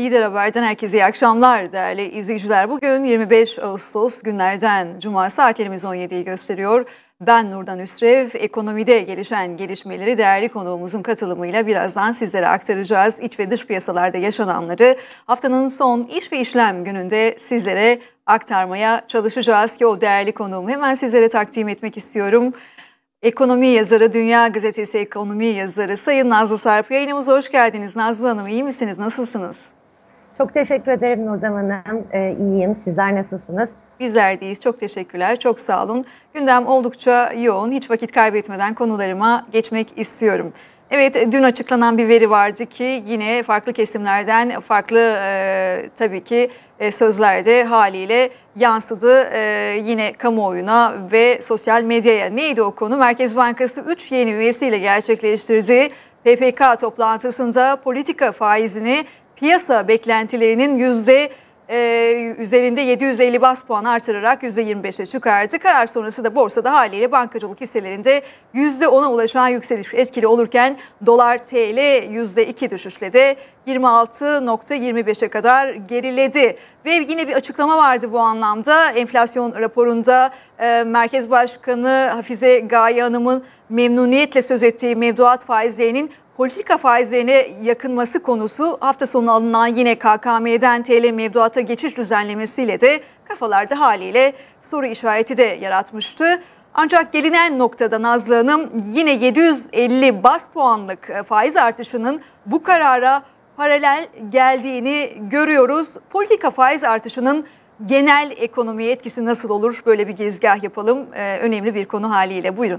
Lider Haber'den herkese iyi akşamlar değerli izleyiciler. Bugün 25 Ağustos günlerden Cuma, saatlerimiz 17'yi gösteriyor. Ben Nurdan Üstrev, ekonomide gelişen gelişmeleri değerli konuğumuzun katılımıyla birazdan sizlere aktaracağız. İç ve dış piyasalarda yaşananları haftanın son iş ve işlem gününde sizlere aktarmaya çalışacağız ki o değerli konuğumu hemen sizlere takdim etmek istiyorum. Ekonomi yazarı, Dünya Gazetesi ekonomi yazarı Sayın Nazlı Sarp. Yayınımıza hoş geldiniz. Nazlı Hanım, iyi misiniz? Nasılsınız? Çok teşekkür ederim Nurdan Hanım. İyiyim. Sizler nasılsınız? Bizler deyiz. Çok teşekkürler. Çok sağ olun. Gündem oldukça yoğun. Hiç vakit kaybetmeden konularıma geçmek istiyorum. Evet, dün açıklanan bir veri vardı ki yine farklı kesimlerden farklı tabii ki sözlerde haliyle yansıdı yine kamuoyuna ve sosyal medyaya. Neydi o konu? Merkez Bankası 3 yeni üyesiyle gerçekleştirdiği PPK toplantısında politika faizini piyasa beklentilerinin üzerinde 750 bas puan artırarak %25'e çıkardı. Karar sonrası da borsada haliyle bankacılık hisselerinde %10'a ulaşan yükseliş etkili olurken dolar TL %2 düşüşle de 26.25'e kadar geriledi. Ve yine bir açıklama vardı bu anlamda. Enflasyon raporunda Merkez Başkanı Hafize Gaye Hanım'ın memnuniyetle söz ettiği mevduat faizlerinin politika faizlerine yakınması konusu hafta sonu alınan yine KKM'den TL mevduata geçiş düzenlemesiyle de kafalarda haliyle soru işareti de yaratmıştı. Ancak gelinen noktada Nazlı Hanım yine 750 bas puanlık faiz artışının bu karara paralel geldiğini görüyoruz. Politika faiz artışının genel ekonomiye etkisi nasıl olur? Böyle bir girizgah yapalım. Önemli bir konu haliyle. Buyurun.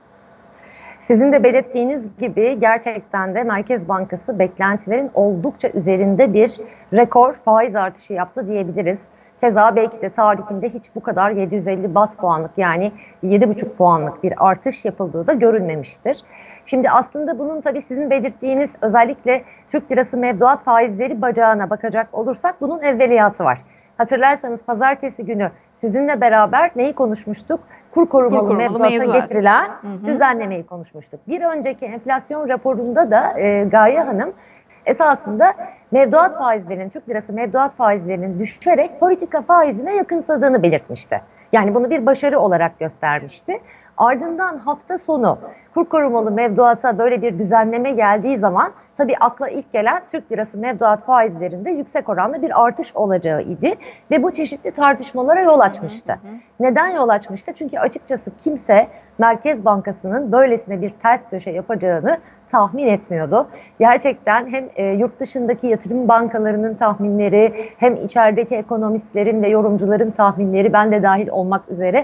Sizin de belirttiğiniz gibi gerçekten de Merkez Bankası beklentilerin oldukça üzerinde bir rekor faiz artışı yaptı diyebiliriz. Keza belki de tarihinde hiç bu kadar 750 bas puanlık yani 7,5 puanlık bir artış yapıldığı da görülmemiştir. Şimdi aslında bunun tabii sizin belirttiğiniz özellikle Türk lirası mevduat faizleri bacağına bakacak olursak bunun evveliyatı var. Hatırlarsanız pazartesi günü sizinle beraber neyi konuşmuştuk? Kur korumalı mevduata getirilen düzenlemeyi konuşmuştuk. Bir önceki enflasyon raporunda da Gaye Hanım esasında mevduat faizlerinin, Türk lirası mevduat faizlerinin düşerek politika faizine yakınsadığını belirtmişti. Yani bunu bir başarı olarak göstermişti. Ardından hafta sonu kur korumalı mevduata böyle bir düzenleme geldiği zaman tabii akla ilk gelen Türk lirası mevduat faizlerinde yüksek oranlı bir artış olacağı idi ve bu çeşitli tartışmalara yol açmıştı. Neden yol açmıştı? Çünkü açıkçası kimse Merkez Bankası'nın böylesine bir ters köşe yapacağını tahmin etmiyordu. Gerçekten hem yurt dışındaki yatırım bankalarının tahminleri hem içerideki ekonomistlerin ve yorumcuların tahminleri ben de dahil olmak üzere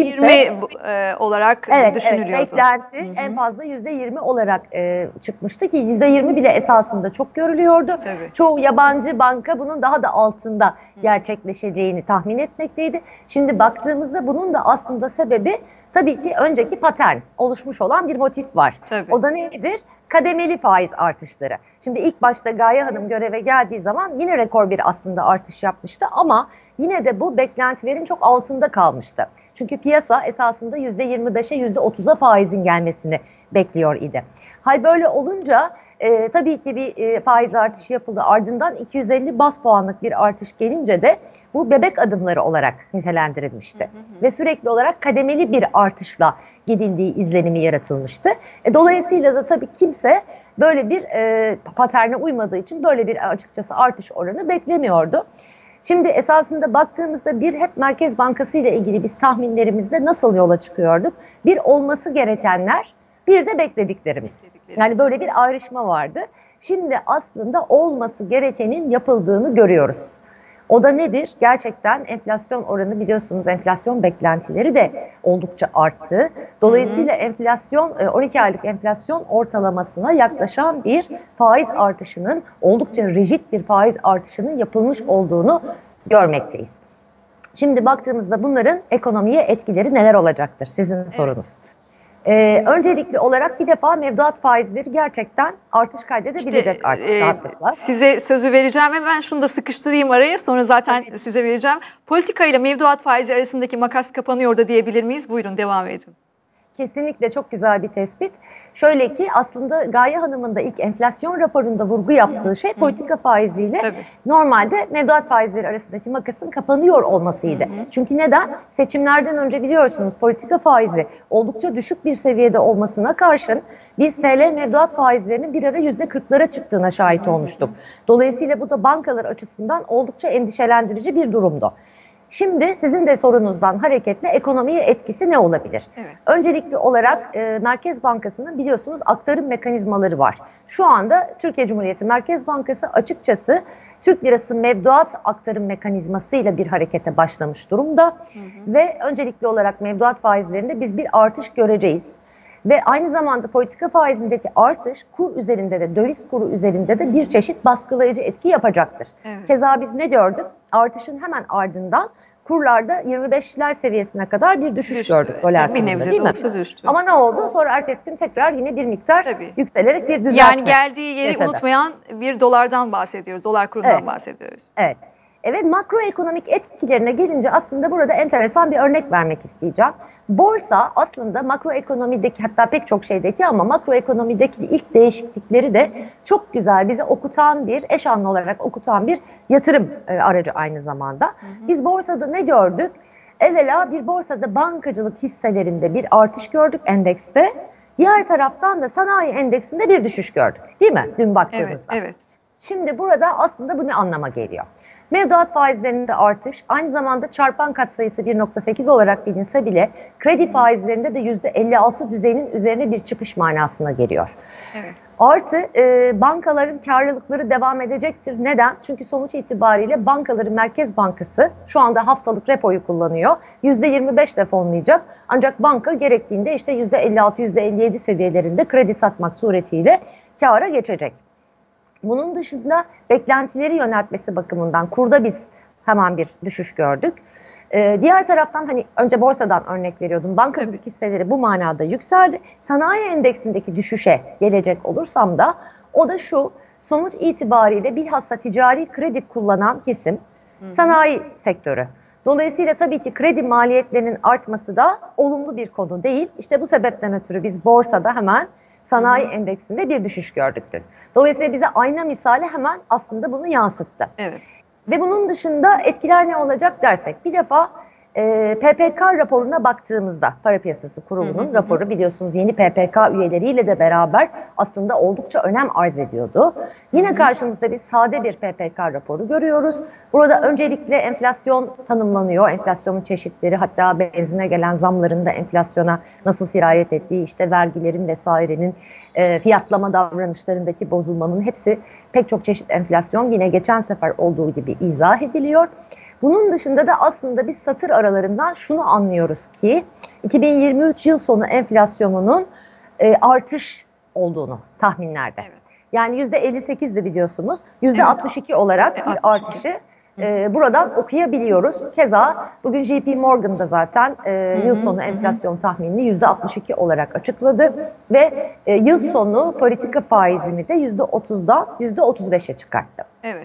%20 olarak düşünülüyordu. Evet, beklenti en fazla %20 olarak çıkmıştı ki %20 bile esasında çok görülüyordu. Tabii. Çoğu yabancı banka bunun daha da altında gerçekleşeceğini tahmin etmekteydi. Şimdi baktığımızda bunun da aslında sebebi tabii ki önceki patern oluşmuş olan bir motif var. Tabii. O da nedir? Kademeli faiz artışları. Şimdi ilk başta Gaye Hanım göreve geldiği zaman yine rekor bir aslında artış yapmıştı ama yine de bu beklentilerin çok altında kalmıştı. Çünkü piyasa esasında %25'e %30'a faizin gelmesini bekliyor idi. Hal böyle olunca tabii ki bir faiz artışı yapıldı. Ardından 250 bas puanlık bir artış gelince de bu bebek adımları olarak nitelendirilmişti. Ve sürekli olarak kademeli bir artışla gidildiği izlenimi yaratılmıştı. Dolayısıyla da tabii kimse böyle bir paterne uymadığı için böyle bir açıkçası artış oranı beklemiyordu. Şimdi esasında baktığımızda hep Merkez Bankası ile ilgili biz tahminlerimizde nasıl yola çıkıyorduk? Bir olması gerekenler, bir de beklediklerimiz. Yani böyle bir ayrışma vardı. Şimdi aslında olması gerekenin yapıldığını görüyoruz. O da nedir? Gerçekten enflasyon oranı biliyorsunuz enflasyon beklentileri de oldukça arttı. Dolayısıyla enflasyon 12 aylık enflasyon ortalamasına yaklaşan bir faiz artışının oldukça rigid bir faiz artışının yapılmış olduğunu görmekteyiz. Şimdi baktığımızda bunların ekonomiye etkileri neler olacaktır? Sizin sorunuz. Öncelikli olarak bir defa mevduat faizleri gerçekten artış kaydedebilecek artık rahatlıkla. Size sözü vereceğim. Hemen şunu da sıkıştırayım araya. Sonra zaten size vereceğim. Politika ile mevduat faizi arasındaki makas kapanıyor da diyebilir miyiz? Buyurun devam edin. Kesinlikle çok güzel bir tespit. Şöyle ki aslında Gaye Hanım'ın da ilk enflasyon raporunda vurgu yaptığı şey politika faiziyle Tabii. normalde mevduat faizleri arasındaki makasın kapanıyor olmasıydı. Çünkü neden? Seçimlerden önce biliyorsunuz politika faizi oldukça düşük bir seviyede olmasına karşın biz TL mevduat faizlerinin bir ara %40'lara çıktığına şahit olmuştuk. Dolayısıyla bu da bankalar açısından oldukça endişelendirici bir durumdu. Şimdi sizin de sorunuzdan hareketle ekonomiye etkisi ne olabilir? Evet. Öncelikli olarak Merkez Bankası'nın biliyorsunuz aktarım mekanizmaları var. Şu anda Türkiye Cumhuriyeti Merkez Bankası açıkçası Türk lirası mevduat aktarım mekanizmasıyla bir harekete başlamış durumda. Ve öncelikli olarak mevduat faizlerinde biz bir artış göreceğiz. Ve aynı zamanda politika faizindeki artış kur üzerinde de döviz kuru üzerinde de bir çeşit baskılayıcı etki yapacaktır. Evet. Keza biz ne gördük? Artışın hemen ardından kurlarda 25'ler seviyesine kadar bir düşüş gördük dolar Bir kurunda, nebze değil de mi? olsa düştü. Ama ne oldu? Sonra ertesi gün tekrar yine bir miktar Tabii. yükselerek bir düzeltme Yani geldiği yeri yaşadı. unutmayan bir dolardan bahsediyoruz. Dolar kurundan Evet. bahsediyoruz. Evet. Evet, makroekonomik etkilerine gelince aslında burada enteresan bir örnek vermek isteyeceğim. Borsa aslında makroekonomideki, hatta pek çok şeydeki ama makroekonomideki ilk değişiklikleri de çok güzel bize okutan bir, eş anlı olarak okutan bir yatırım aracı aynı zamanda. Biz borsada ne gördük? Evvela bir borsada bankacılık hisselerinde bir artış gördük endekste. Diğer taraftan da sanayi endeksinde bir düşüş gördük. Değil mi? Dün baktığımızda. Evet, evet. Şimdi burada aslında bu ne anlama geliyor? Mevduat faizlerinde artış, aynı zamanda çarpan katsayısı 1.8 olarak bilinse bile kredi faizlerinde de %56 düzeyinin üzerine bir çıkış manasına geliyor. Evet. Artı bankaların karlılıkları devam edecektir. Neden? Çünkü sonuç itibariyle bankaların Merkez Bankası şu anda haftalık repoyu kullanıyor. %25 de fonlayacak. Ancak banka gerektiğinde işte %56, %57 seviyelerinde kredi satmak suretiyle kâra geçecek. Bunun dışında beklentileri yöneltmesi bakımından kurda biz hemen bir düşüş gördük. Diğer taraftan hani önce borsadan örnek veriyordum. Bankacılık hisseleri bu manada yükseldi. Sanayi endeksindeki düşüşe gelecek olursam da o da şu: sonuç itibariyle bilhassa ticari kredi kullanan kesim sanayi sektörü. Dolayısıyla tabii ki kredi maliyetlerinin artması da olumlu bir konu değil. İşte bu sebepten ötürü biz borsada hemen sanayi endeksinde bir düşüş gördük dün. Dolayısıyla bize ayna misali hemen aslında bunu yansıttı. Evet. Ve bunun dışında etkiler ne olacak dersek, bir defa PPK raporuna baktığımızda, Para Piyasası Kurulu'nun raporu biliyorsunuz yeni PPK üyeleriyle de beraber aslında oldukça önem arz ediyordu. Yine karşımızda bir sade bir PPK raporu görüyoruz. Burada öncelikle enflasyon tanımlanıyor, enflasyonun çeşitleri, hatta benzine gelen zamların da enflasyona nasıl sirayet ettiği, işte vergilerin vesairenin, fiyatlama davranışlarındaki bozulmanın hepsi, pek çok çeşit enflasyon yine geçen sefer olduğu gibi izah ediliyor. Bunun dışında da aslında biz satır aralarından şunu anlıyoruz ki 2023 yıl sonu enflasyonunun artış olduğunu tahminlerde. Evet. Yani %58'di biliyorsunuz. %62 olarak bir artışı buradan okuyabiliyoruz. Keza bugün JP Morgan'da zaten yıl sonu enflasyon tahminini %62 olarak açıkladı ve yıl sonu politika faizini de %30'dan %35'e çıkarttı. Evet.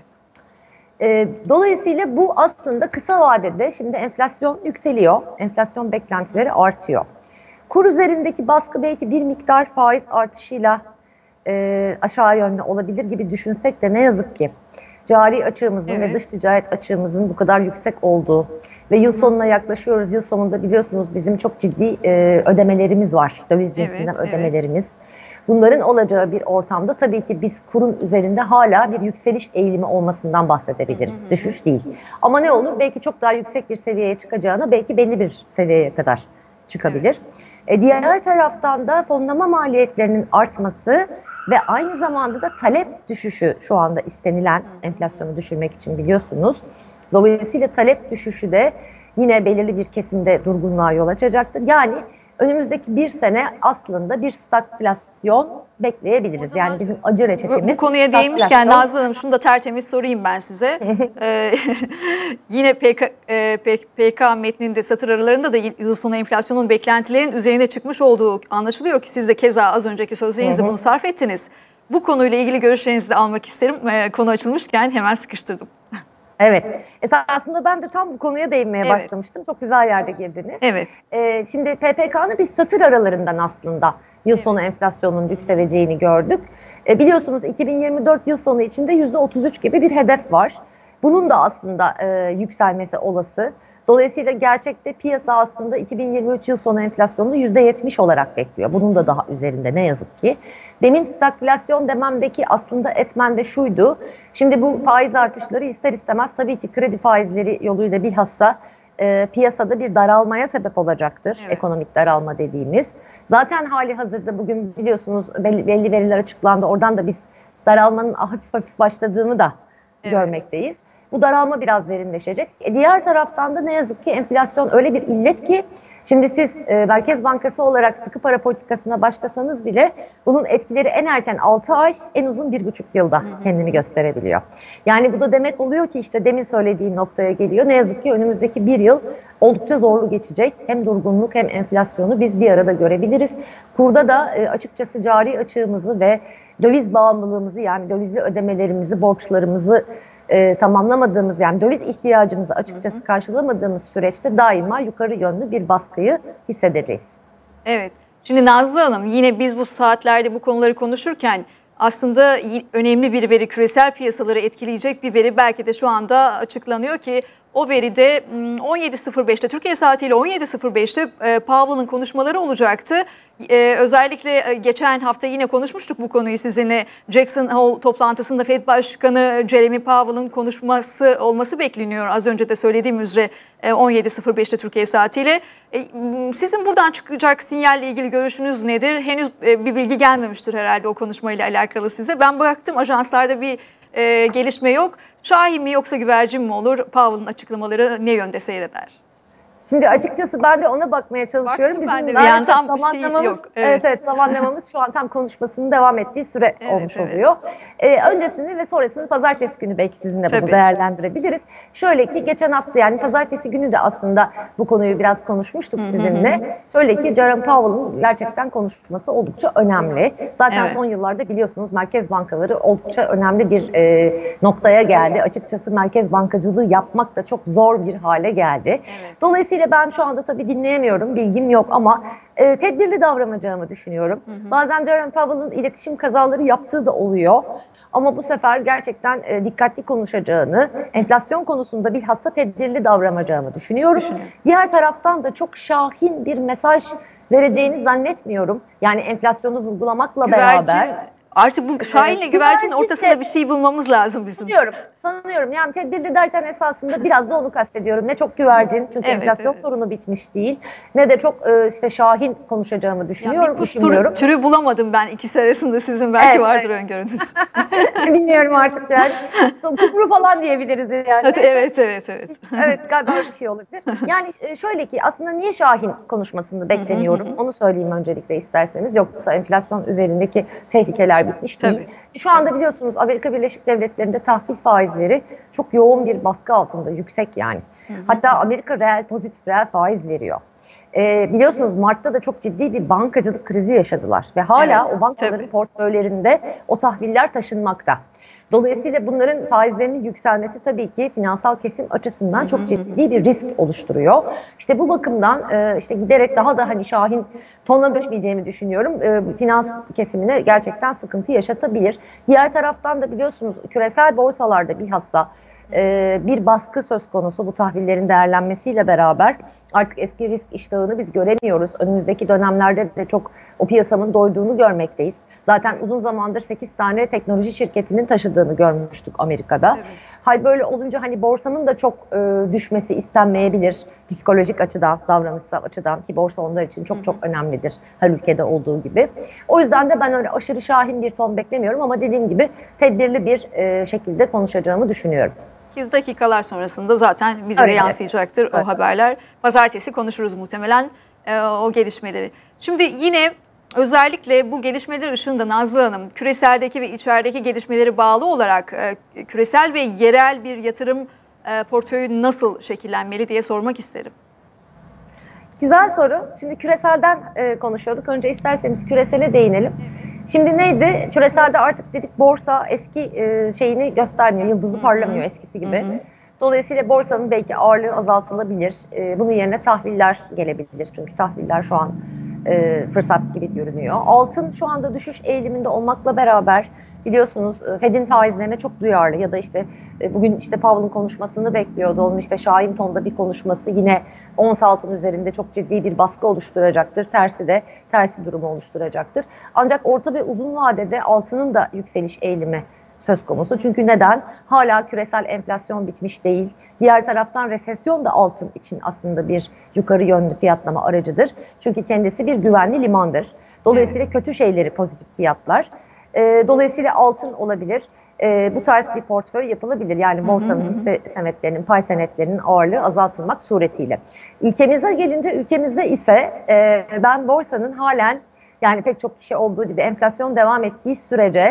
Dolayısıyla bu aslında kısa vadede şimdi enflasyon yükseliyor, enflasyon beklentileri artıyor. Kur üzerindeki baskı belki bir miktar faiz artışıyla aşağı yönlü olabilir gibi düşünsek de ne yazık ki cari açığımızın ve dış ticaret açığımızın bu kadar yüksek olduğu ve yıl sonuna yaklaşıyoruz. Yıl sonunda biliyorsunuz bizim çok ciddi ödemelerimiz var, döviz cinsinden ödemelerimiz. Bunların olacağı bir ortamda tabii ki biz kurun üzerinde hala bir yükseliş eğilimi olmasından bahsedebiliriz. Düşüş değil. Ama ne olur? Belki çok daha yüksek bir seviyeye çıkacağına belki belli bir seviyeye kadar çıkabilir. Diğer taraftan da fonlama maliyetlerinin artması ve aynı zamanda da talep düşüşü şu anda istenilen enflasyonu düşürmek için biliyorsunuz. Dolayısıyla talep düşüşü de yine belirli bir kesimde durgunluğa yol açacaktır. Yani önümüzdeki bir sene aslında bir stagflasyon bekleyebiliriz. Yani bizim acı reçetemiz. Bu konuya değinmişken Nazlı Hanım şunu da tertemiz sorayım ben size. Yine PK metninde satır aralarında da yıl sonu enflasyonun beklentilerin üzerine çıkmış olduğu anlaşılıyor ki siz de keza az önceki sözlerinizde bunu sarf ettiniz. Bu konuyla ilgili görüşlerinizi de almak isterim. Konu açılmışken hemen sıkıştırdım. Evet. Esasında ben de tam bu konuya değinmeye Evet. başlamıştım. Çok güzel yerde girdiniz. Evet. Şimdi PPK'nın biz satır aralarından aslında yıl sonu enflasyonunun yükseleceğini gördük. Biliyorsunuz 2024 yıl sonu içinde %33 gibi bir hedef var. Bunun da aslında yükselmesi olası. Dolayısıyla gerçekte piyasa aslında 2023 yıl sonu enflasyonunu %70 olarak bekliyor. Bunun da daha üzerinde ne yazık ki. Demin stagflasyon dememdeki aslında etmen de şuydu. Şimdi bu faiz artışları ister istemez tabii ki kredi faizleri yoluyla bilhassa piyasada bir daralmaya sebep olacaktır. Evet. Ekonomik daralma dediğimiz. Zaten hali hazırda bugün biliyorsunuz belli veriler açıklandı. Oradan da biz daralmanın hafif hafif başladığını da görmekteyiz. Bu daralma biraz derinleşecek. Diğer taraftan da ne yazık ki enflasyon öyle bir illet ki şimdi siz Merkez Bankası olarak sıkı para politikasına başlasanız bile bunun etkileri en erken 6 ay, en uzun 1,5 yılda kendini gösterebiliyor. Yani bu da demek oluyor ki işte demin söylediğim noktaya geliyor. Ne yazık ki önümüzdeki bir yıl oldukça zorlu geçecek. Hem durgunluk hem enflasyonu biz bir arada görebiliriz. Kurda da açıkçası cari açığımızı ve döviz bağımlılığımızı yani dövizli ödemelerimizi, borçlarımızı tamamlamadığımız yani döviz ihtiyacımızı açıkçası karşılamadığımız süreçte daima yukarı yönlü bir baskıyı hissedeceğiz. Evet. Şimdi Nazlı Hanım yine biz bu saatlerde bu konuları konuşurken aslında önemli bir veri, küresel piyasaları etkileyecek bir veri belki de şu anda açıklanıyor ki o veride 17.05'te Türkiye saatiyle 17.05'te Powell'ın konuşmaları olacaktı. Özellikle geçen hafta yine konuşmuştuk bu konuyu sizinle. Jackson Hole toplantısında Fed Başkanı Jeremy Powell'ın konuşması olması bekleniyor. Az önce de söylediğim üzere 17.05'te Türkiye saatiyle. Sizin buradan çıkacak sinyalle ilgili görüşünüz nedir? Henüz bir bilgi gelmemiştir herhalde o konuşmayla alakalı size. Ben baktım ajanslarda bir gelişme yok. Şahin mi yoksa güvercin mi olur? Powell'ın açıklamaları ne yönde seyreder? Şimdi açıkçası ben de ona bakmaya çalışıyorum. Baktım ben de bir an tam bir şey yok. Evet, zamanlamamız şu an tam konuşmasının devam ettiği süre olmuş oluyor. Öncesini ve sonrasını pazartesi günü belki sizinle bunu değerlendirebiliriz. Şöyle ki geçen hafta yani pazartesi günü de aslında bu konuyu biraz konuşmuştuk sizinle. Şöyle ki Jerome Powell'ın gerçekten konuşması oldukça önemli. Zaten son yıllarda biliyorsunuz merkez bankaları oldukça önemli bir noktaya geldi. Açıkçası merkez bankacılığı yapmak da çok zor bir hale geldi. Dolayısıyla ben şu anda tabii dinleyemiyorum, bilgim yok ama tedbirli davranacağımı düşünüyorum. Bazen Jerome Powell'ın iletişim kazaları yaptığı da oluyor. Ama bu sefer gerçekten dikkatli konuşacağını, enflasyon konusunda bilhassa tedbirli davranacağımı düşünüyorum. Diğer taraftan da çok şahin bir mesaj vereceğini zannetmiyorum. Yani enflasyonu vurgulamakla beraber. Artık bu Şahin'le güvercin ortasında bir şey bulmamız lazım bizim. Sanıyorum. Yani tedbirli derken esasında biraz da onu kastediyorum. Ne çok güvercin çünkü enflasyon sorunu bitmiş değil. Ne de çok işte Şahin konuşacağımı düşünüyorum. Yani bir kuş türü bulamadım ben ikisi arasında sizin belki vardır öngörünüz. Bilmiyorum artık yani. Kumru falan diyebiliriz yani. Evet. Evet galiba bir şey olabilir. Yani şöyle ki aslında niye Şahin konuşmasını bekleniyorum onu söyleyeyim öncelikle isterseniz. Yoksa enflasyon üzerindeki tehlikeler bitmiş değil. Şu anda biliyorsunuz Amerika Birleşik Devletleri'nde tahvil faizleri çok yoğun bir baskı altında, yüksek yani. Hatta Amerika pozitif reel faiz veriyor. Biliyorsunuz Mart'ta da çok ciddi bir bankacılık krizi yaşadılar ve hala o bankaların portföylerinde o tahviller taşınmakta. Dolayısıyla bunların faizlerinin yükselmesi tabii ki finansal kesim açısından çok ciddi bir risk oluşturuyor. İşte bu bakımdan işte giderek daha da hani Şahin tonuna düşmeyeceğimi düşünüyorum. Finans kesimine gerçekten sıkıntı yaşatabilir. Diğer taraftan da biliyorsunuz küresel borsalarda bilhassa bir baskı söz konusu bu tahvillerin değerlenmesiyle beraber artık eski risk iştahını biz göremiyoruz. Önümüzdeki dönemlerde de çok o piyasanın doyduğunu görmekteyiz. Zaten uzun zamandır 8 tane teknoloji şirketinin taşıdığını görmüştük Amerika'da. Hal böyle olunca hani borsanın da çok düşmesi istenmeyebilir. Psikolojik açıdan, davranışsal açıdan ki borsa onlar için çok önemlidir her ülkede olduğu gibi. O yüzden de ben öyle aşırı şahin bir ton beklemiyorum ama dediğim gibi tedbirli bir şekilde konuşacağımı düşünüyorum. 8 dakikalar sonrasında zaten bize de yansıyacaktır o haberler. Pazartesi konuşuruz muhtemelen o gelişmeleri. Şimdi yine özellikle bu gelişmeler ışığında Nazlı Hanım, küreseldeki ve içerideki gelişmeleri bağlı olarak küresel ve yerel bir yatırım portföyü nasıl şekillenmeli diye sormak isterim. Güzel soru. Şimdi küreselden konuşuyorduk. Önce isterseniz küresele değinelim. Şimdi neydi? Küreselde artık dedik borsa eski şeyini göstermiyor, yıldızı parlamıyor eskisi gibi. Dolayısıyla borsanın belki ağırlığı azaltılabilir. Bunun yerine tahviller gelebilir. Çünkü tahviller şu an fırsat gibi görünüyor. Altın şu anda düşüş eğiliminde olmakla beraber biliyorsunuz Fed'in faizlerine çok duyarlı ya da işte bugün işte Powell'ın konuşmasını bekliyordu. Onun işte şahin tonda bir konuşması yine ons altın üzerinde çok ciddi bir baskı oluşturacaktır. Tersi durumu oluşturacaktır. Ancak orta ve uzun vadede altının da yükseliş eğilimi söz konusu. Çünkü neden? Hala küresel enflasyon bitmiş değil. Diğer taraftan resesyon da altın için aslında bir yukarı yönlü fiyatlama aracıdır. Çünkü kendisi bir güvenli limandır. Dolayısıyla kötü şeyleri pozitif fiyatlar. Dolayısıyla altın olabilir. Bu tarz bir portföy yapılabilir. Yani borsanın hisse senetlerinin, pay senetlerinin ağırlığı azaltılmak suretiyle. Ülkemize gelince ülkemizde ise ben borsanın halen yani pek çok kişi olduğu gibi enflasyon devam ettiği sürece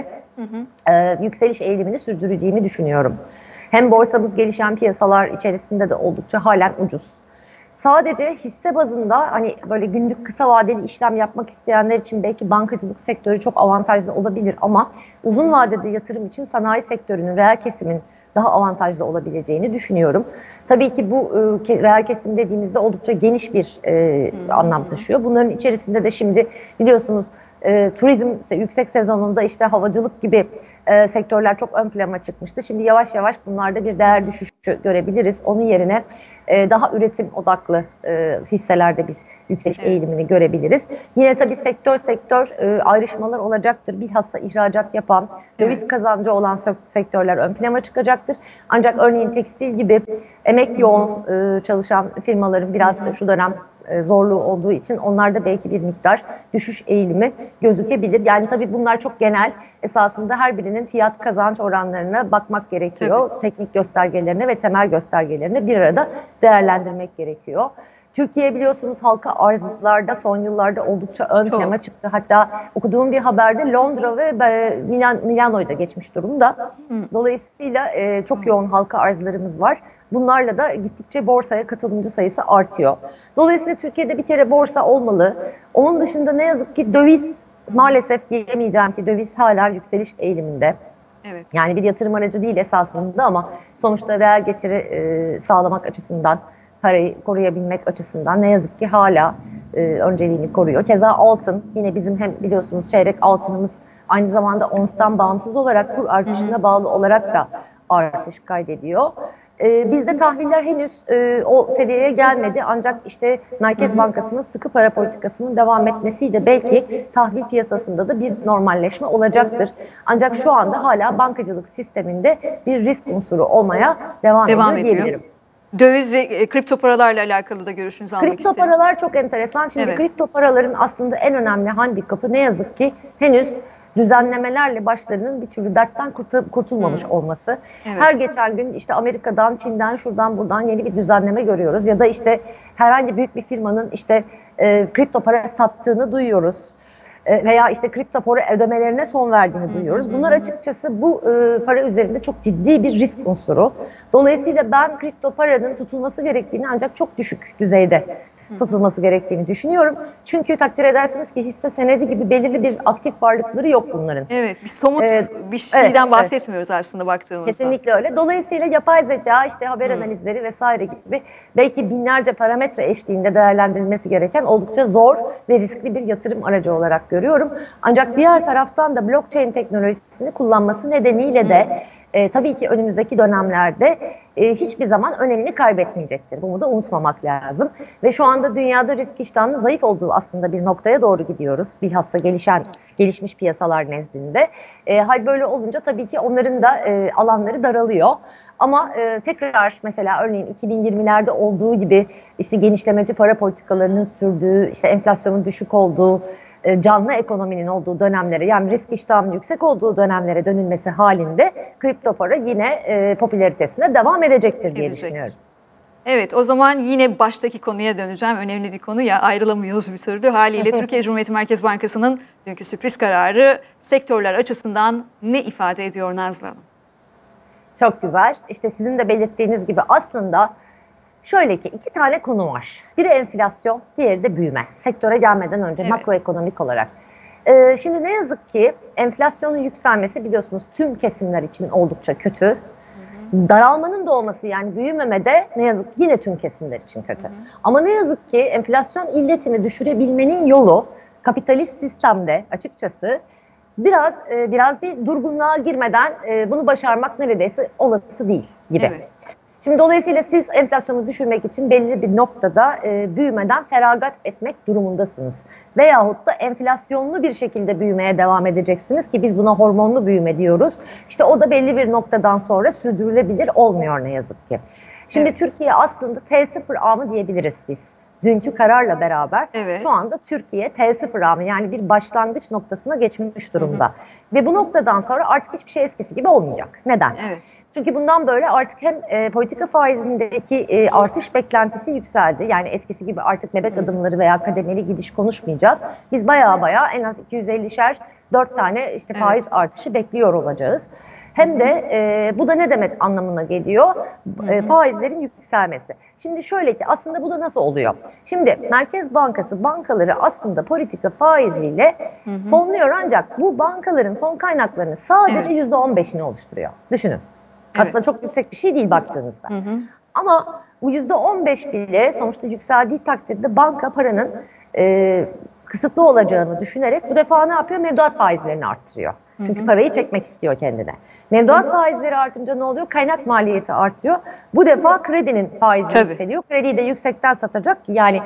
yükseliş eğilimini sürdüreceğini düşünüyorum. Hem borsamız gelişen piyasalar içerisinde de oldukça halen ucuz. Sadece hisse bazında hani böyle günlük kısa vadeli işlem yapmak isteyenler için belki bankacılık sektörü çok avantajlı olabilir ama uzun vadede yatırım için sanayi sektörünün, reel kesimin daha avantajlı olabileceğini düşünüyorum. Tabii ki bu reel kesim dediğimizde oldukça geniş bir anlam taşıyor. Bunların içerisinde de şimdi biliyorsunuz turizm yüksek sezonunda işte havacılık gibi sektörler çok ön plana çıkmıştı. Şimdi yavaş yavaş bunlarda bir değer düşüşü görebiliriz. Onun yerine daha üretim odaklı hisselerde biz yükseliş eğilimini görebiliriz. Yine tabii sektör ayrışmalar olacaktır. Bilhassa ihracat yapan, döviz kazancı olan sektörler ön plana çıkacaktır. Ancak örneğin tekstil gibi emek yoğun çalışan firmaların biraz şu dönem zorluğu olduğu için onlarda belki bir miktar düşüş eğilimi gözükebilir. Yani tabii bunlar çok genel. Esasında her birinin fiyat kazanç oranlarına bakmak gerekiyor. Tabii. Teknik göstergelerine ve temel göstergelerine bir arada değerlendirmek gerekiyor. Türkiye biliyorsunuz halka arzlarda son yıllarda oldukça ön plana çıktı. Hatta okuduğum bir haberde Londra ve Milano'yu da geçmiş durumda. Dolayısıyla çok yoğun halka arzlarımız var. Bunlarla da gittikçe borsaya katılımcı sayısı artıyor. Dolayısıyla Türkiye'de bir kere borsa olmalı. Onun dışında ne yazık ki döviz, maalesef diyemeyeceğim ki döviz hala yükseliş eğiliminde. Evet. Yani bir yatırım aracı değil esasında ama sonuçta reel getiri sağlamak açısından, parayı koruyabilmek açısından ne yazık ki hala önceliğini koruyor. Keza altın, yine bizim hem biliyorsunuz çeyrek altınımız aynı zamanda onstan bağımsız olarak kur artışına bağlı olarak da artış kaydediyor. Bizde tahviller henüz o seviyeye gelmedi ancak işte Merkez Bankası'nın sıkı para politikasının devam etmesiyle belki tahvil piyasasında da bir normalleşme olacaktır. Ancak şu anda hala bankacılık sisteminde bir risk unsuru olmaya devam ediyor diyebilirim. Döviz ve kripto paralarla alakalı da görüşünüzü almak istedim. Kripto paralar çok enteresan. Şimdi kripto paraların aslında en önemli handikapı ne yazık ki henüz düzenlemelerle başlarının bir türlü dertten kurtulmamış olması. Her geçen gün işte Amerika'dan, Çin'den, şuradan buradan yeni bir düzenleme görüyoruz. Ya da işte herhangi büyük bir firmanın işte kripto para sattığını duyuyoruz. Veya işte kripto para ödemelerine son verdiğini duyuyoruz. Bunlar açıkçası bu para üzerinde çok ciddi bir risk unsuru. Dolayısıyla ben kripto paranın tutulması gerektiğini ancak çok düşük düzeyde tutulması gerektiğini düşünüyorum. Çünkü takdir edersiniz ki hisse senedi gibi belirli bir aktif varlıkları yok bunların. Evet, bir somut bir şeyden bahsetmiyoruz aslında baktığımızda. Kesinlikle öyle. Dolayısıyla yapay zeka, işte haber analizleri vesaire gibi belki binlerce parametre eşliğinde değerlendirilmesi gereken oldukça zor ve riskli bir yatırım aracı olarak görüyorum. Ancak diğer taraftan da blockchain teknolojisini kullanması nedeniyle de tabii ki önümüzdeki dönemlerde hiçbir zaman önemini kaybetmeyecektir. Bunu da unutmamak lazım. Ve şu anda dünyada risk iştahının zayıf olduğu aslında bir noktaya doğru gidiyoruz. Bilhassa gelişmiş piyasalar nezdinde. Hal böyle olunca tabii ki onların da alanları daralıyor. Ama tekrar mesela örneğin 2020'lerde olduğu gibi işte genişlemeci para politikalarının sürdüğü, işte enflasyonun düşük olduğu, canlı ekonominin olduğu dönemlere, yani risk iştahının yüksek olduğu dönemlere dönülmesi halinde kripto para yine popülaritesine devam edecektir diye düşünüyorum. Evet, o zaman yine baştaki konuya döneceğim. Önemli bir konu ya, ayrılamıyoruz bir türlü. Haliyle Türkiye Cumhuriyeti Merkez Bankası'nın dünkü sürpriz kararı sektörler açısından ne ifade ediyor Nazlı Hanım? Çok güzel. İşte sizin de belirttiğiniz gibi aslında şöyle ki iki tane konu var. Biri enflasyon, diğeri de büyüme. Sektöre gelmeden önce makroekonomik olarak. Şimdi ne yazık ki enflasyonun yükselmesi biliyorsunuz tüm kesimler için oldukça kötü. Daralmanın da olması, yani büyümemede ne yazık ki yine tüm kesimler için kötü. Ama ne yazık ki enflasyon illetimi düşürebilmenin yolu kapitalist sistemde açıkçası biraz bir durgunluğa girmeden bunu başarmak neredeyse olası değil gibi. Evet. Şimdi dolayısıyla siz enflasyonu düşürmek için belli bir noktada büyümeden feragat etmek durumundasınız. Veyahut da enflasyonlu bir şekilde büyümeye devam edeceksiniz ki biz buna hormonlu büyüme diyoruz. İşte o da belli bir noktadan sonra sürdürülebilir olmuyor ne yazık ki. Şimdi Evet. Türkiye aslında T0 ağ diyebiliriz biz. Dünkü kararla beraber şu anda Türkiye T0 ağ, yani bir başlangıç noktasına geçmiş durumda. Ve bu noktadan sonra artık hiçbir şey eskisi gibi olmayacak. Neden? Evet. Çünkü bundan böyle artık hem politika faizindeki artış beklentisi yükseldi. Yani eskisi gibi artık bebek adımları veya kademeli gidiş konuşmayacağız. Biz baya en az 250'şer 4 tane işte faiz artışı bekliyor olacağız. Hem de bu da ne demek anlamına geliyor? Faizlerin yükselmesi. Şimdi şöyle ki aslında bu da nasıl oluyor? Şimdi Merkez Bankası bankaları aslında politika faiziyle fonluyor, ancak bu bankaların fon kaynaklarının sadece %15'ini oluşturuyor. Düşünün. Aslında çok yüksek bir şey değil baktığınızda. Ama bu %15 bile sonuçta yükseldiği takdirde banka paranın kısıtlı olacağını düşünerek bu defa ne yapıyor? Mevduat faizlerini arttırıyor. Çünkü parayı çekmek istiyor kendine. Mevduat faizleri artınca ne oluyor? Kaynak maliyeti artıyor. Bu defa kredinin faizi yükseliyor. Krediyi de yüksekten satacak. Yani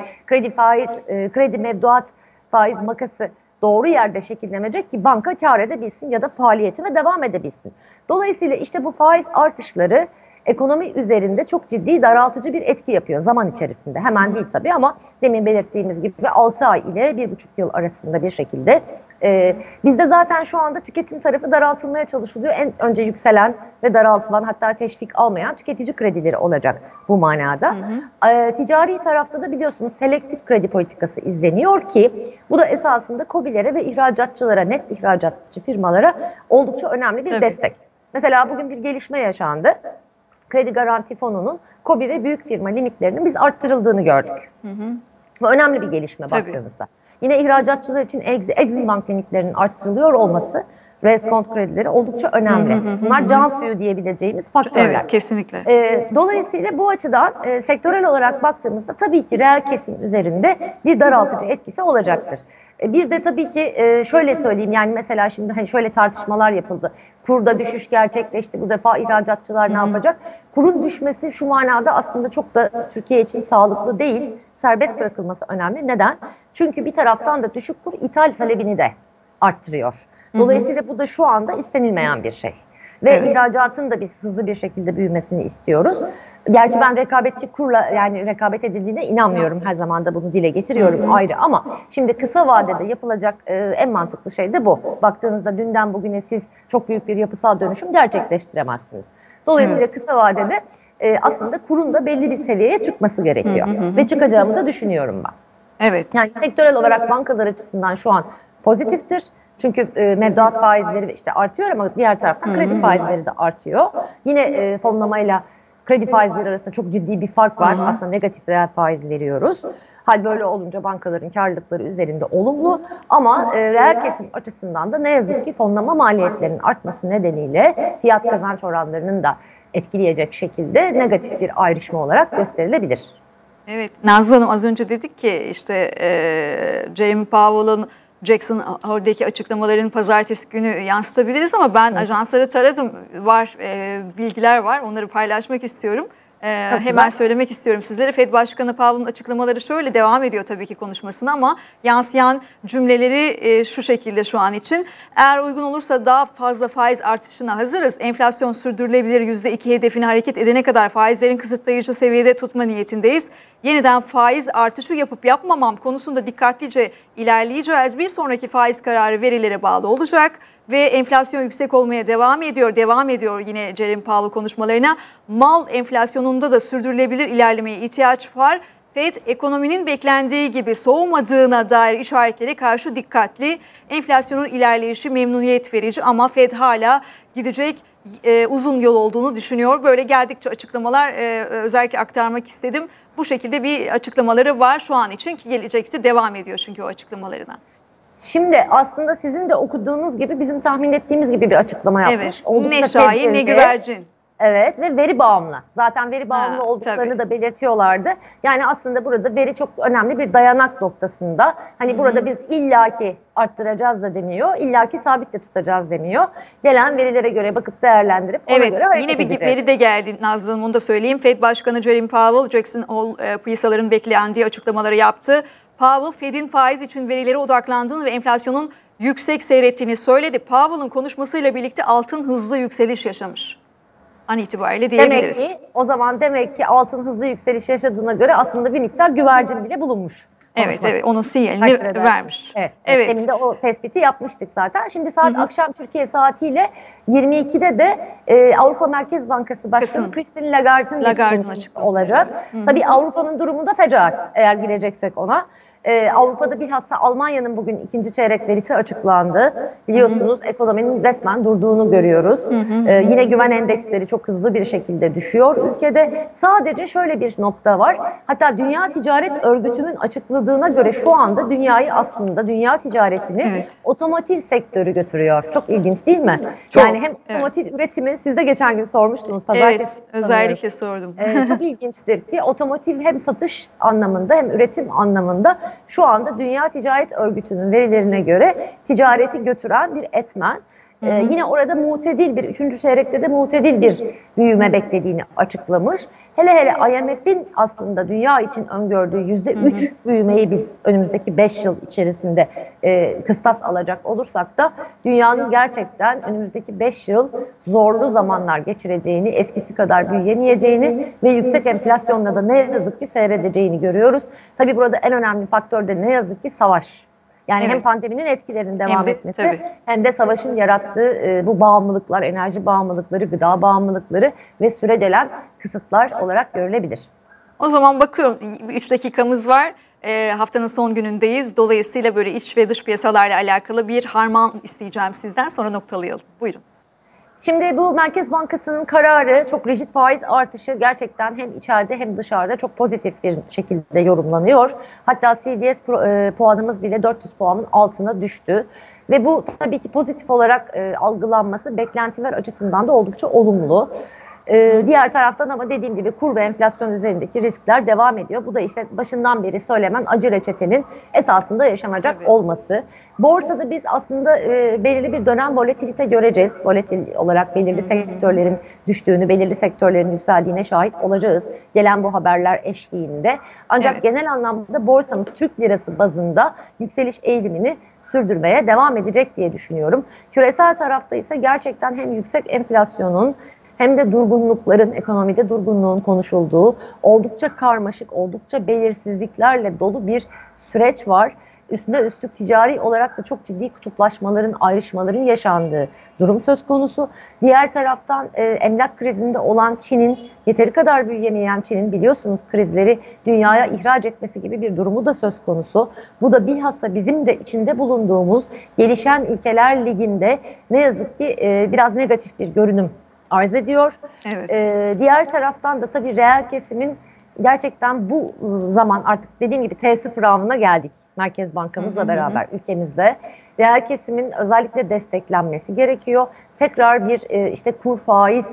kredi mevduat faiz makası doğru yerde şekillenecek ki banka kar edebilsin ya da faaliyetine devam edebilsin. Dolayısıyla işte bu faiz artışları ekonomi üzerinde çok ciddi daraltıcı bir etki yapıyor zaman içerisinde. Hemen değil tabii ama demin belirttiğimiz gibi 6 ay ile 1,5 yıl arasında bir şekilde. Bizde zaten şu anda tüketim tarafı daraltılmaya çalışılıyor. En önce yükselen ve daraltılan, hatta teşvik almayan tüketici kredileri olacak bu manada. Ticari tarafta da biliyorsunuz selektif kredi politikası izleniyor ki bu da esasında KOBİ'lere ve ihracatçılara, net ihracatçı firmalara oldukça önemli bir destek. Mesela bugün bir gelişme yaşandı. Kredi Garanti Fonu'nun KOBİ ve büyük firma limitlerinin biz arttırıldığını gördük. Bu önemli bir gelişme baktığınızda. Yine ihracatçılar için Exim Bank limitlerinin arttırılıyor olması, reskont kredileri oldukça önemli. Bunlar can suyu diyebileceğimiz faktörler. Evet, kesinlikle. Dolayısıyla bu açıdan sektörel olarak baktığımızda tabii ki reel kesim üzerinde bir daraltıcı etkisi olacaktır. Bir de tabii ki şöyle söyleyeyim, yani mesela şimdi hani şöyle tartışmalar yapıldı. Kurda düşüş gerçekleşti, bu defa ihracatçılar ne yapacak? Kurun düşmesi şu manada aslında çok da Türkiye için sağlıklı değil. Serbest bırakılması önemli. Neden? Çünkü bir taraftan da düşük kur ithal talebini de arttırıyor. Dolayısıyla bu da şu anda istenilmeyen bir şey. Ve ihracatın da biz hızlı bir şekilde büyümesini istiyoruz. Gerçi ben rekabetçi kurla, yani rekabet edildiğine inanmıyorum. Her zaman da bunu dile getiriyorum ayrı, ama şimdi kısa vadede yapılacak en mantıklı şey de bu. Baktığınızda dünden bugüne siz çok büyük bir yapısal dönüşüm gerçekleştiremezsiniz. Dolayısıyla kısa vadede aslında kurun da belli bir seviyeye çıkması gerekiyor. Ve çıkacağımı da düşünüyorum ben. Evet. Yani sektörel olarak bankalar açısından şu an pozitiftir. Çünkü mevduat faizleri işte artıyor ama diğer taraftan kredi faizleri de artıyor. Yine fonlamayla kredi faizleri arasında çok ciddi bir fark var. Aslında negatif reel faiz veriyoruz. Hal böyle olunca bankaların karlılıkları üzerinde olumlu, ama reel kesim açısından da ne yazık ki fonlama maliyetlerinin artması nedeniyle fiyat kazanç oranlarının da etkileyecek şekilde negatif bir ayrışma olarak gösterilebilir. Evet, Nazlı Hanım, az önce dedik ki işte Jeremy Powell'ın Jackson Hole'deki açıklamalarını pazartesi günü yansıtabiliriz, ama ben ajansları taradım, bilgiler var, onları paylaşmak istiyorum. Hemen söylemek istiyorum sizlere. Fed Başkanı Powell'ın açıklamaları şöyle devam ediyor tabii ki konuşmasına, ama yansıyan cümleleri şu şekilde şu an için. Eğer uygun olursa daha fazla faiz artışına hazırız. Enflasyon sürdürülebilir %2 hedefine hareket edene kadar faizlerin kısıtlayıcı seviyede tutma niyetindeyiz. Yeniden faiz artışı yapıp yapmamam konusunda dikkatlice ilerleyeceğiz. Bir sonraki faiz kararı verilere bağlı olacak. Ve enflasyon yüksek olmaya devam ediyor yine Jeremy Powell konuşmalarına. Mal enflasyonunda da sürdürülebilir ilerlemeye ihtiyaç var. Fed ekonominin beklendiği gibi soğumadığına dair işaretlere karşı dikkatli. Enflasyonun ilerleyişi memnuniyet verici, ama Fed hala gidecek uzun yol olduğunu düşünüyor. Böyle geldikçe açıklamalar özellikle aktarmak istedim. Bu şekilde bir açıklamaları var şu an için, ki gelecektir, devam ediyor çünkü o açıklamalarına. Şimdi aslında sizin de okuduğunuz gibi bizim tahmin ettiğimiz gibi bir açıklama yapmış. Evet, ne şahin ne güvercin. Evet ve veri bağımlı. Zaten veri bağımlı Ha, olduklarını tabii. da belirtiyorlardı. Yani aslında burada veri çok önemli bir dayanak noktasında. Hani burada biz illaki arttıracağız da demiyor, illaki sabit de tutacağız demiyor. Gelen verilere göre bakıp değerlendirip ona göre Evet, hareket yine bir edeceğiz. veri de geldi Nazlı Hanım, onu da söyleyeyim. Fed Başkanı Jerome Powell, Jackson Hole piyasaların beklendiği açıklamaları yaptı. Powell, Fed'in faiz için verilere odaklandığını ve enflasyonun yüksek seyrettiğini söyledi. Powell'ın konuşmasıyla birlikte altın hızlı yükseliş yaşamış an itibariyle Demek diyebiliriz. ki o zaman demek ki altın hızlı yükseliş yaşadığına göre aslında bir miktar güvercin bile bulunmuş. Evet, evet, onun Takdir sinyalini edersiniz. vermiş. Evet, Evet. demin de o tespiti yapmıştık zaten. Şimdi saat akşam Türkiye saatiyle 22'de de Avrupa Merkez Bankası Başkanı Christine Lagarde'ın Lagarde'ın açıklaması olacak. Tabii Avrupa'nın durumu da fecaat eğer gireceksek ona. Avrupa'da bilhassa Almanya'nın bugün ikinci çeyrek verisi açıklandı. Biliyorsunuz ekonominin resmen durduğunu görüyoruz. Yine güven endeksleri çok hızlı bir şekilde düşüyor. Ülkede sadece şöyle bir nokta var. Hatta Dünya Ticaret Örgütü'nün açıkladığına göre şu anda dünyayı aslında dünya ticaretini otomotiv sektörü götürüyor. Çok ilginç değil mi? Çok, yani hem otomotiv üretimi siz de geçen gün sormuştunuz. Pazartesi özellikle sordum. çok ilginçtir ki otomotiv hem satış anlamında hem üretim anlamında şu anda Dünya Ticaret Örgütü'nün verilerine göre ticareti götüren bir etmen. Yine orada mutedil bir, üçüncü çeyrekte de mutedil bir büyüme beklediğini açıklamış. Hele hele IMF'in aslında dünya için öngördüğü %3 büyümeyi biz önümüzdeki 5 yıl içerisinde kıstas alacak olursak da dünyanın gerçekten önümüzdeki 5 yıl zorlu zamanlar geçireceğini, eskisi kadar büyüyemeyeceğini ve yüksek enflasyonla da ne yazık ki seyredeceğini görüyoruz. Tabii burada en önemli faktör de ne yazık ki savaş. Yani hem pandeminin etkilerinin devam etmesi hem de savaşın yarattığı bu bağımlılıklar, enerji bağımlılıkları, gıda bağımlılıkları ve süregelen kısıtlar olarak görülebilir. O zaman bakıyorum 3 dakikamız var. Haftanın son günündeyiz. Dolayısıyla böyle iç ve dış piyasalarla alakalı bir harman isteyeceğim sizden, sonra noktalayalım. Buyurun. Şimdi bu Merkez Bankası'nın kararı, çok rigid faiz artışı gerçekten hem içeride hem dışarıda çok pozitif bir şekilde yorumlanıyor. Hatta CDS puanımız bile 400 puanın altına düştü. Ve bu tabii ki pozitif olarak algılanması beklentiler açısından da oldukça olumlu. Diğer taraftan ama dediğim gibi kur ve enflasyon üzerindeki riskler devam ediyor. Bu da işte başından beri söylenen acı reçetenin esasında yaşanacak olması. Borsada biz aslında belirli bir dönem volatilite göreceğiz. Volatil olarak belirli sektörlerin düştüğünü, belirli sektörlerin yükseldiğine şahit olacağız. Gelen bu haberler eşliğinde. Ancak genel anlamda borsamız Türk lirası bazında yükseliş eğilimini sürdürmeye devam edecek diye düşünüyorum. Küresel tarafta ise gerçekten hem yüksek enflasyonun hem de durgunlukların, ekonomide durgunluğun konuşulduğu, oldukça karmaşık, oldukça belirsizliklerle dolu bir süreç var. Üstüne üstlük ticari olarak da çok ciddi kutuplaşmaların, ayrışmaların yaşandığı durum söz konusu. Diğer taraftan emlak krizinde olan Çin'in, yeteri kadar büyüyemeyen Çin'in biliyorsunuz krizleri dünyaya ihraç etmesi gibi bir durumu da söz konusu. Bu da bilhassa bizim de içinde bulunduğumuz gelişen ülkeler liginde ne yazık ki biraz negatif bir görünüm arz ediyor. Diğer taraftan da tabii reel kesimin gerçekten bu zaman artık dediğim gibi T0 avına geldik. Merkez Bankamızla beraber ülkemizde. Reel kesimin özellikle desteklenmesi gerekiyor. Tekrar bir işte kur faiz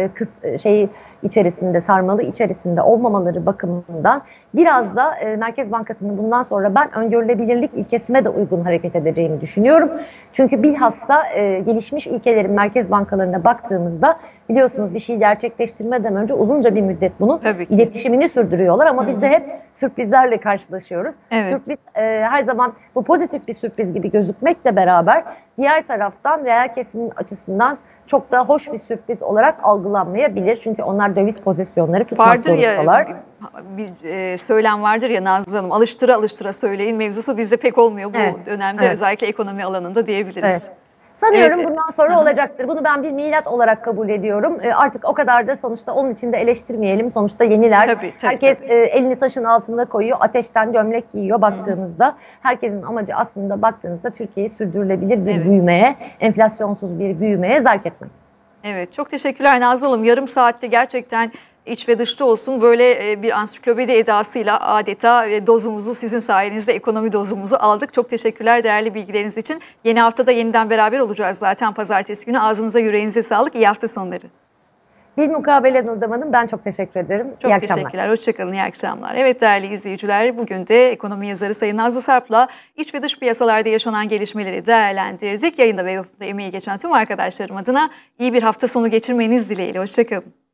içerisinde, sarmalı içerisinde olmamaları bakımından biraz da Merkez Bankası'nın bundan sonra ben öngörülebilirlik ilkesine de uygun hareket edeceğini düşünüyorum. Çünkü bilhassa gelişmiş ülkelerin merkez bankalarına baktığımızda biliyorsunuz bir şey gerçekleştirmeden önce uzunca bir müddet bunun iletişimini sürdürüyorlar ama biz de hep sürprizlerle karşılaşıyoruz. Sürpriz her zaman bu pozitif bir sürpriz gibi gözükmekle beraber diğer taraftan reel kesimin açısından çok da hoş bir sürpriz olarak algılanmayabilir. Çünkü onlar döviz pozisyonları tutmak zorundalar. Bir söylem vardır ya Nazlı Hanım, alıştıra alıştıra söyleyin mevzusu bizde pek olmuyor bu dönemde özellikle ekonomi alanında diyebiliriz. Sanıyorum bundan sonra olacaktır. Bunu ben bir milat olarak kabul ediyorum. Artık o kadar da sonuçta onun için de eleştirmeyelim. Sonuçta yeniler. Herkes elini taşın altında koyuyor. Ateşten gömlek giyiyor baktığınızda. Herkesin amacı aslında baktığınızda Türkiye'yi sürdürülebilir bir büyümeye, enflasyonsuz bir büyümeye zerk etmek. Evet, çok teşekkürler Nazlı Hanım. Yarım saatte gerçekten iç ve dışta olsun böyle bir ansiklopedi edasıyla adeta dozumuzu sizin sayenizde ekonomi dozumuzu aldık. Çok teşekkürler değerli bilgileriniz için. Yeni haftada yeniden beraber olacağız zaten pazartesi günü. Ağzınıza yüreğinize sağlık. İyi hafta sonları. Bilmukabele Nurdan Hanım, ben çok teşekkür ederim. Çok İyi akşamlar. teşekkürler. Hoşçakalın. İyi akşamlar. Evet değerli izleyiciler, bugün de ekonomi yazarı Sayın Nazlı Sarp'la iç ve dış piyasalarda yaşanan gelişmeleri değerlendirdik. Yayında ve yapımda emeği geçen tüm arkadaşlarım adına iyi bir hafta sonu geçirmeniz dileğiyle. Hoşçakalın.